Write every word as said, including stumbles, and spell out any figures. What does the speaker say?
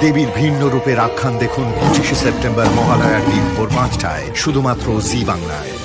দেবীর ভিন্ন রূপের আখ্যান দেখুন পঁচিশে সেপ্টেম্বর মহালয়ার দিন ভোর পাঁচটায় শুধুমাত্র জি বাংলায়।